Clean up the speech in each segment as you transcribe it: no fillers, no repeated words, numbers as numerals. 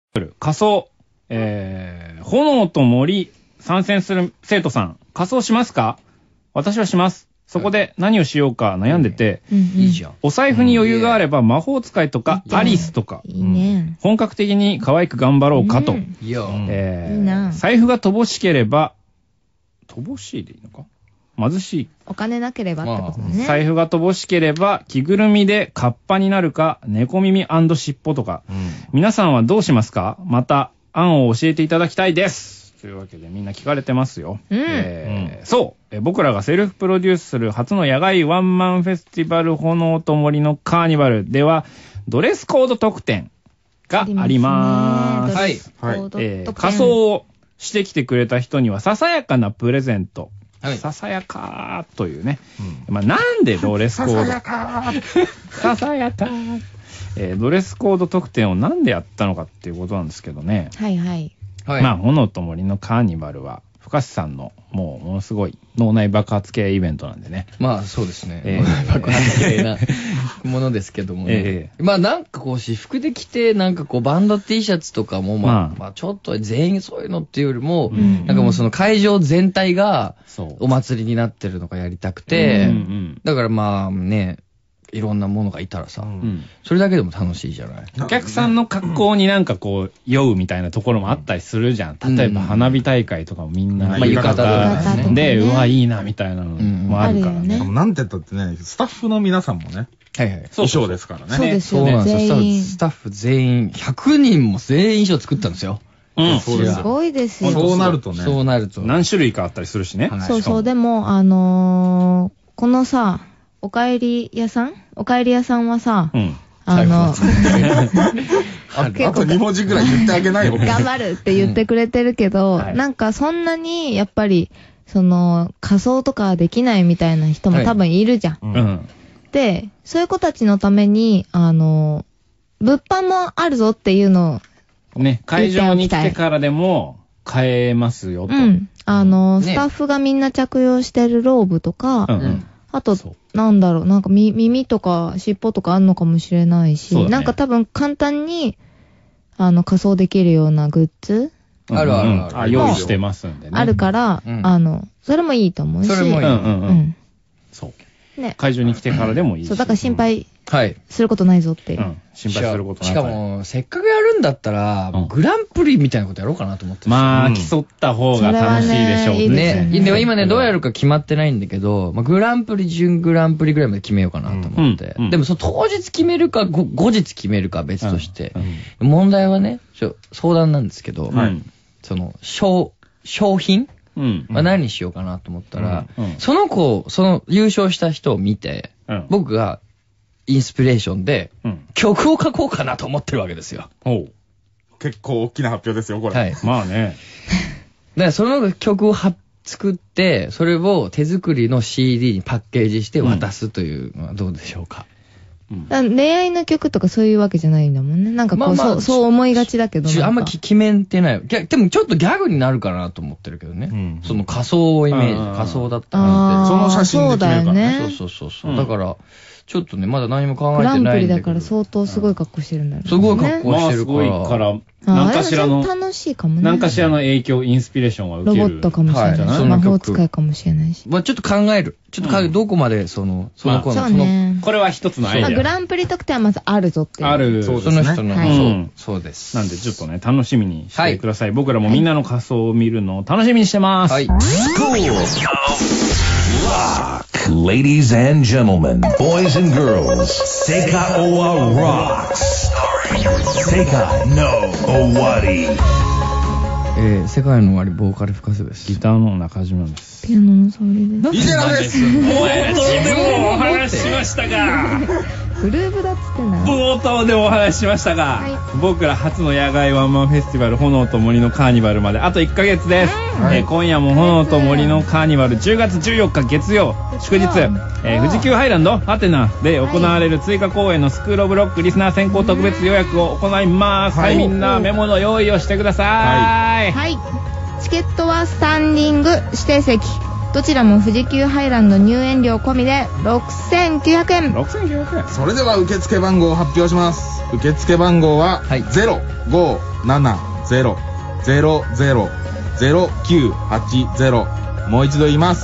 仮装、炎と森参戦する生徒さん、仮装しますか？私はします。そこで何をしようか悩んでて、 いいじゃん。 お財布に余裕があれば魔法使いとかアリスとか、 いいね。 本格的に可愛く頑張ろうかと。 いいな。財布が乏しければ、乏しいでいいのか？貧しい。 お金なければってことだね。 財布が乏しければ、着ぐるみでカッパになるか、猫耳&尻尾とか。皆さんはどうしますか？また、案を教えていただきたいです。というわけでみんな聞かれてますよ。そう、僕らがセルフプロデュースする初の野外ワンマンフェスティバル炎と森のカーニバルでは、ドレスコード特典があります。はい。仮装をしてきてくれた人にはささやかなプレゼント。ささやかーというね。まあ、なんでドレスコードささやかードレスコード特典をなんでやったのかっていうことなんですけどね。 はいはい。 まあ、炎と森のカーニバルは、深瀬さんの、ものすごい脳内爆発系イベントなんでね。 まあ、そうですね。脳内爆発系なものですけどもね。まあ、なんかこう、私服で着て、なんかこう、バンド T シャツとかも、まあ、ちょっと全員そういうのっていうよりも、なんかもうその会場全体が、お祭りになってるのがやりたくて、だからまあね、いろんなものがいたらさ、それだけでも楽しいじゃない。 お客さんの格好になんかこう酔うみたいなところもあったりするじゃん。例えば花火大会とかもみんな浴衣でうわいいなみたいなのもあるからね。 なんて言ったってね、スタッフの皆さんもね、衣装ですからね。 そうですよね。 スタッフ全員100人も全員衣装作ったんですよ。 すごいですよ。 そうなるとね。 そうなると何種類かあったりするしね。 そうでもこのさ。おかえり屋さんはさ、 あと2文字ぐらい言ってあげないよ。 頑張るって言ってくれてるけど、なんかそんなにやっぱりその仮装とかできないみたいな人も多分いるじゃん。で、そういう子たちのために物販もあるぞっていうのをね、会場に来てからでも買えますよと。 スタッフがみんな着用してるローブとか。あと、なんだろう、なんか耳とか尻尾とかあんのかもしれないし、なんか多分簡単に、仮装できるようなグッズある。 用意してますんでね。 あるから、それもいいと思うし。 それもいい。 そう。ね。会場に来てからでもいいし。 そう、だから心配することないぞっていう。 心配することない。 しかも、せっかくやるんだったら、グランプリみたいなことやろうかなと思って。 まあ、競った方が楽しいでしょうね。でも今ね、どうやるか決まってないんだけど、グランプリ、準グランプリぐらいまで決めようかなと思って。でも、その当日決めるか、後日決めるかは別として。問題はね、相談なんですけど、その、商品は何にしようかなと思ったら、その優勝した人を見て、僕がインスピレーションで曲を書こうかなと思ってるわけですよ。 結構大きな発表ですよ、これ。 はい。 まあね。 だからその曲を作って、それを手作りの CD にパッケージして渡すというのはどうでしょうか。 恋愛の曲とかそういうわけじゃないんだもんね。なんかこう、そう思いがちだけど。 あんま決めてない。でもちょっとギャグになるかなと思ってるけどね。その仮装をイメージ、仮装だったら。 その写真で決めるからね。 そう。だから、ちょっとね、まだ何も考えてないんだけど。グランプリだから相当すごい格好してるんだよね。 すごい格好してるから。 すごいから、何かしらの、 楽しいかもね。 何かしらの影響、インスピレーションは受ける。 ロボットかもしれない。魔法使いかもしれないし。 まあちょっと考える。どこまでその子の、 これは一つのアイデア。 グランプリ特典はまずあるぞっていう。 ある。 その人の、そうです。 なんでちょっとね、楽しみにしてください。僕らもみんなの仮装を見るのを楽しみにしてます。はい。 Ladies and gentlemen, boys and girls, Seika Owa rocks. Seika no Owari. 世界の終わりボーカル深瀬です。 ギターの中島です。 ピアノの沙織です。 いいじゃないです。 冒頭でもお話ししましたが、 グルーブだっつってな。 冒頭でもお話ししましたが、僕ら初の野外ワンマンフェスティバル炎と森のカーニバルまであと1ヶ月です。今夜も炎と森のカーニバル10月14日月曜祝日、富士急ハイランドアテナで行われる追加公演のスクールオブロックリスナー先行特別予約を行います。はい、みんなメモの用意をしてください。 はい。チケットはスタンディング指定席。 どちらも富士急ハイランド入園料込みで6900円。 6900円。 それでは受付番号を発表します。受付番号は、はい、0570-000980。もう一度言います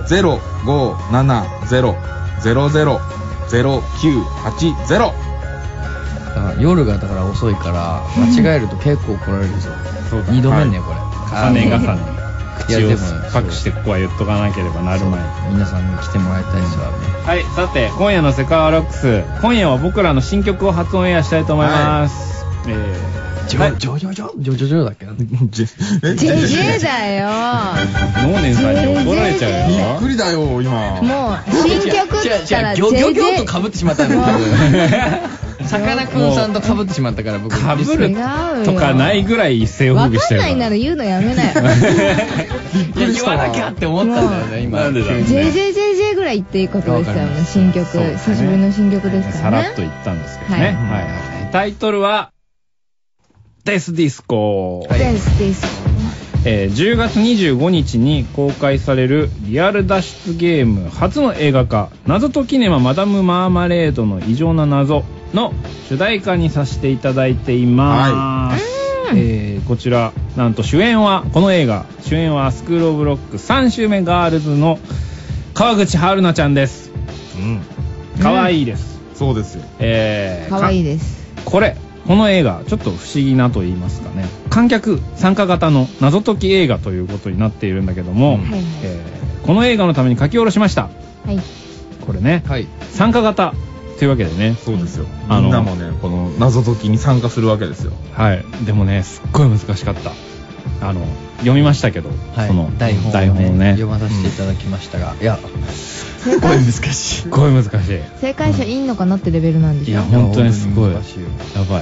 。0570-000980。 夜がだから遅いから間違えると結構怒られるぞ。2度目ね、これ。 重ね重ね。口を酸っぱくしてここは言っとかなければなるまい。 皆さんに来てもらいたいですわね。 はい、さて今夜のセカオワロックス、今夜は僕らの新曲を初オンエアしたいと思います。 ジョだっけ？ ジェだよ。 能年さんに怒られちゃうよ。 びっくりだよ今。 もう新曲ったらギョと被ってしまったんだけど。さかなクンさんと被ってしまったから僕。 被るとかないぐらい一世を風靡してるから。 わかんないなら言うのやめなよ。 言わなきゃって思ったんだよね今。 なんでだろうね。 JJJJ ぐらい言っていいことでしたよね。新曲、久しぶりの新曲ですからね。 さらっと言ったんですけどね。はいはい。タイトルはデスディスコ。 デスディスコ。 10月25日に公開されるリアル脱出ゲーム初の映画化、謎解きネママダムマーマレードの異常な謎の主題歌にさせていただいています。こちらなんとこの映画主演はスクールオブロック3周目ガールズの川口春奈ちゃんです。かわいいです。 そうですよ。 かわいいです。 この映画ちょっと不思議なと言いますかね、観客参加型の謎解き映画ということになっているんだけども、この映画のために書き下ろしました。これね、参加型というわけでね。 そうですよ。みんなもねこの謎解きに参加するわけですよ。 はい。でもねすっごい難しかった。読みましたけど、その台本をね読まさせていただきましたが、いやすごい難しい。 すごい難しい。 正解者いんのかなってレベルなんでしょ。 いや本当にすごい。やばい。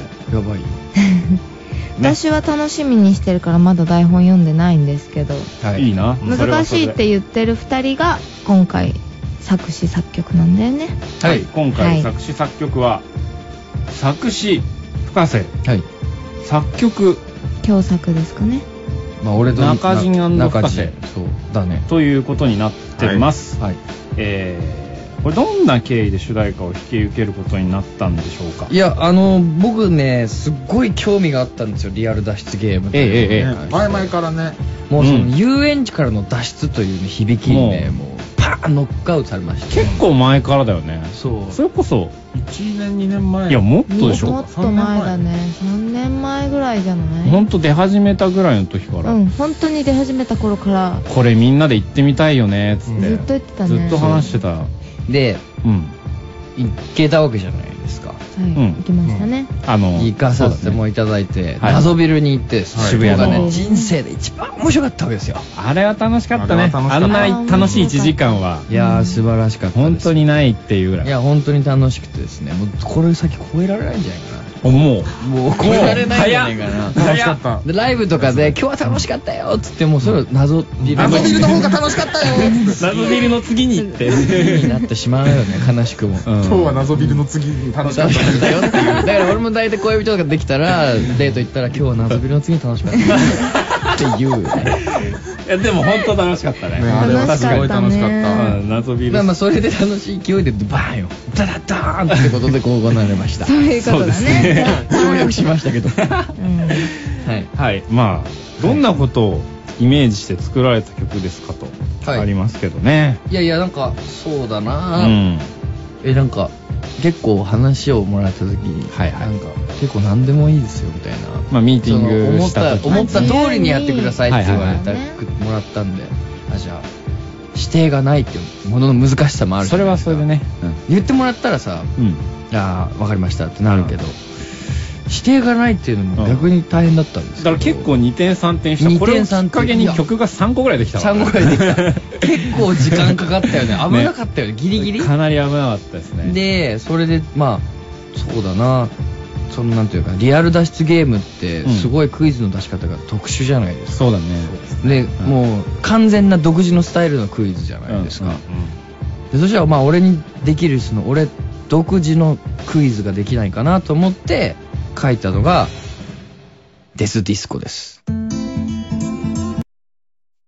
私は楽しみにしてるからまだ台本読んでないんですけど。 いいな。 難しいって言ってる2人が今回作詞作曲なんだよね。 はい。今回作詞作曲は作詞深瀬。作曲共作ですかね。 俺と中陣&深瀬。 そうだね。 ということになってます。これどんな経緯で主題歌を引き受けることになったんでしょうか。 いや僕ねすっごい興味があったんですよ、リアル脱出ゲームって。 前々からね。 もうその遊園地からの脱出という響きにねもうパーンノックアウトされました。 結構前からだよね。 それこそ 1年2年前。 いやもっとでしょ。 もっと前だね。3年前ぐらいじゃない。 ほんと出始めたぐらいの時から。 本当に出始めた頃から。 これみんなで行ってみたいよねっつってずっと言ってたね。 ずっと話してた。 で行けたわけじゃないですか。 行きましたね。 行かさせてもいただいて謎ビルに行って渋谷がね人生で一番面白かったわけですよ。 あれは楽しかったね。あんな楽しい1時間はいや素晴らしかったです。 本当にないっていうぐらい。 いや本当に楽しくてですね、もうこれ先超えられないんじゃないかな。 もう超えられないんじゃないかな。 楽しかった。 でライブとかで今日は楽しかったよっつってもそれを謎ビルの方が楽しかったよ謎ビルの次に行ってになってしまうよね、悲しくも。 今日は謎ビルの次に楽しかったよっていう。だから俺も大体恋人とかできたらデート行ったら今日は謎ビルの次に楽しかったって言うよね。 いやでも本当楽しかったね。 あれはすごい楽しかった。 謎ビル。 まあそれで楽しい勢いでバーンよダダダーンってことでこう行われました。 そういうことだね。 跳躍しましたけど。 はい。まあどんなことをイメージして作られた曲ですかとありますけどね。 いやなんかそうだな。なんか結構話をもらった時になんか結構何でもいいですよみたいな。 まあミーティングした時思った通りにやってくださいって言われたもらったんで、じゃあ指定がないっていうものの難しさもある。 それはそれでね。 言ってもらったらさ、わかりましたってなるけど。指定がないっていうのも逆に大変だったんですだから結構2点3点したこれをきっかけに曲が3個ぐらいできた 3個ぐらいできた結構時間かかったよね。危なかったよね、ギリギリかなり危なかったですね。 でそれでまあそうだな、そのなんていうかリアル脱出ゲームってすごいクイズの出し方が特殊じゃないですか。 そうだね。 でもう完全な独自のスタイルのクイズじゃないですか。でそしたらまあ俺にできるその俺独自のクイズができないかなと思って書いたのがデスディスコです。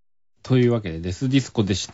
というわけでデスディスコでした。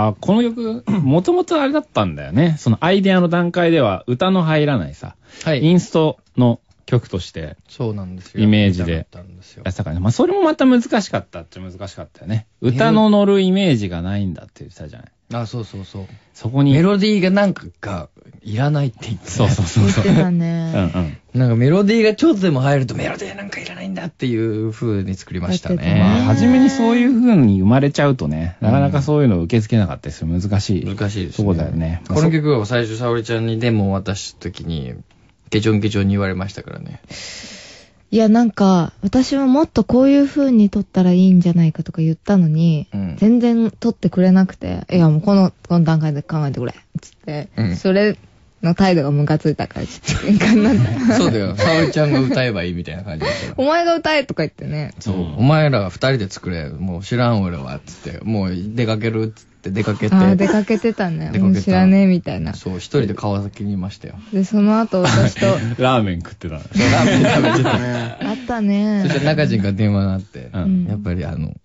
この曲、もともとあれだったんだよね。そのアイデアの段階では歌の入らないさ、インストの曲として、 そうなんですよ。 イメージでやったからね。まあそれもまた難しかったっちゃ難しかったよね。歌の乗るイメージがないんだって言ってたじゃない。 あ、そうそうそう。 そこに。 メロディーがなんかがいらないって言って、ね。 そうそうそう。 言ってたね。 なんかメロディーがちょっとでも入るとメロディーなんかいらないんだっていう風に作りましたね。 まあ、初めにそういう風に生まれちゃうとね、なかなかそういうのを受け付けなかったりする。難しい。 難しいですね。 そうだよね。 この曲を最初沙織ちゃんにデモを渡した時に、ケチョンケチョンに言われましたからね。 いや、なんか、私はもっとこういう風に撮ったらいいんじゃないかとか言ったのに、全然撮ってくれなくて、いや、もうこの段階で考えてくれ、つって、それの態度がムカついたから、ちょっと喧嘩になった。 そうだよ。沙織ちゃんが歌えばいいみたいな感じだった。 お前が歌えとか言ってね。 そう。お前ら二人で作れ。もう知らん俺は、つって。もう出かける、つって出かけて。 出かけてたね。もう知らねえみたいな。 そう、一人で川崎にいましたよ。 で、その後私と。 ラーメン食ってた。ラーメン食べてたね。 あったね。 そして中人が電話があって、やっぱり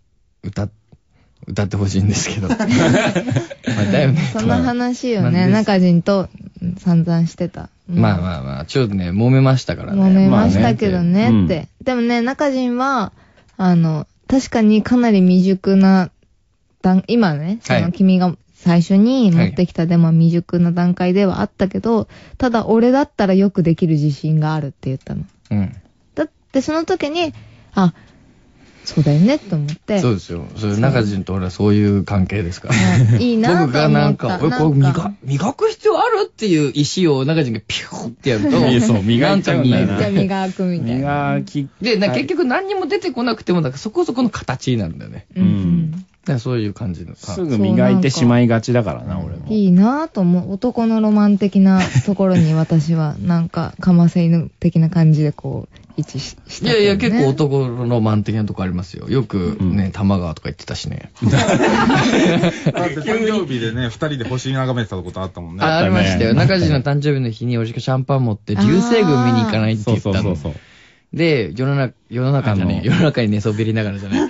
歌ってほしいんですけど。まあ、だよね。 その話をね、中人と散々してた。 まあまあまあ、ちょっとね、揉めましたからね。 揉めましたけどねって。でもね、中人は、確かにかなり未熟な、今ね、その君が最初に持ってきたデモは未熟な段階ではあったけど、ただ俺だったらよくできる自信があるって言ったの。だってその時に、あ、そうだよねって思って。 そうですよ。それ中人と俺はそういう関係ですから。 いいなと思った。僕がなんか、これ磨く必要あるっていう意思を中人がピューってやると、 そう、磨いちゃうんだよな。 じゃあ磨くみたいな。 磨き。 で、結局何にも出てこなくても、なんかそこそこの形になるんだよね。だからそういう感じの。 すぐ磨いてしまいがちだからな、俺も。 いいなと思う。男のロマン的なところに私は、なんか、かませ犬的な感じでこう、位置して、 いやいや、結構男のロマン的なとこありますよ。よくね、玉川とか言ってたしね。 だって誕生日でね、二人で星眺めてたことあったもんね。 ありましたよ。中地の誕生日の日におじがシャンパン持って流星群見に行かないって言ったの。で、世の中に寝そべりながらじゃない。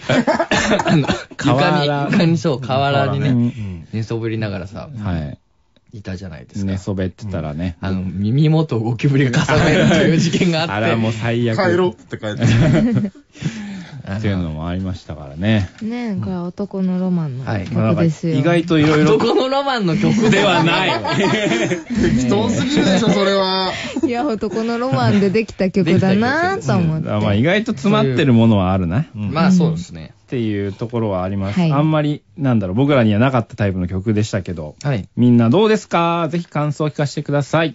床にそう、河原にね、寝そべりながらさ、いたじゃないですか。 寝そべってたらね。 耳元ゴキブリがかさめるという事件があって。 あれはもう最悪。 帰ろうって帰って。 っていうのもありましたからね。 ねえ、これは男のロマンの曲ですよ。 意外といろいろ。 男のロマンの曲ではない。 適当すぎるでしょ、それは。 いや、男のロマンでできた曲だなぁと思って。 まあ意外と詰まってるものはあるな。 まあそうですね。 っていうところはあります。あんまり、僕らにはなかったタイプの曲でしたけど、みんなどうですか？ぜひ感想を聞かせてください。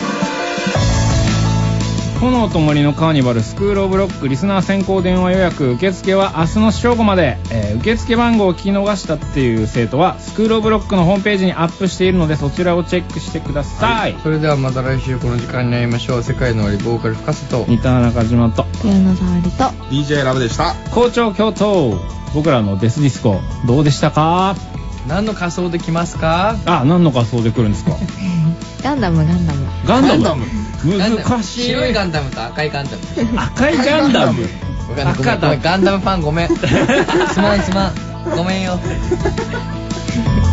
炎と森のカーニバルスクールオブロックリスナー先行電話予約受付は明日の正午まで、受付番号を聞き逃したっていう生徒はスクールオブロックのホームページにアップしているのでそちらをチェックしてください。 それではまた来週この時間になりましょう。世界の終わりボーカル深瀬と三田中島とピアノ触りと DJ ラブでした。 校長京都、僕らのデスディスコどうでしたか？ 何の仮装で来ますか？ 何の仮装で来るんですか？ ガンダム難しい。 白いガンダムと赤いガンダム。 赤いガンダム。 赤だ。ガンダムファンごめん。すまん。ごめんよ。